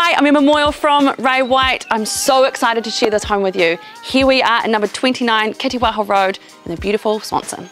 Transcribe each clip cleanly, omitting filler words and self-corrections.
Hi, I'm Emma Moyle from Ray White. I'm so excited to share this home with you. Here we are at number 29 Kitewaho Road in the beautiful Swanson.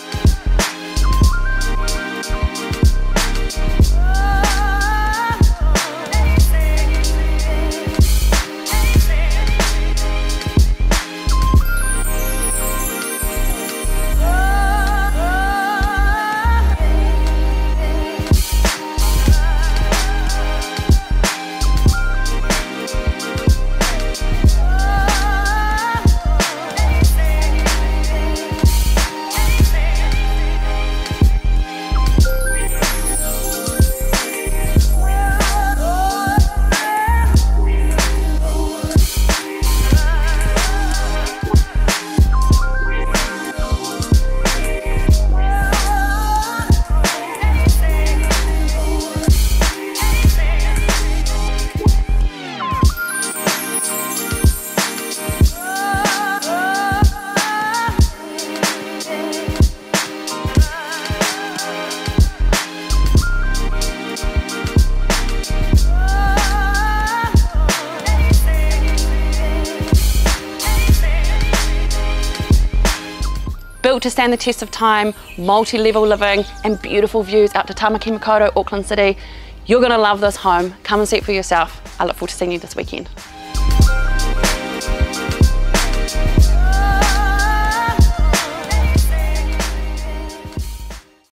Built to stand the test of time, multi-level living and beautiful views out to Tamaki Makaurau, Auckland City. You're gonna love this home. Come and see it for yourself. I look forward to seeing you this weekend.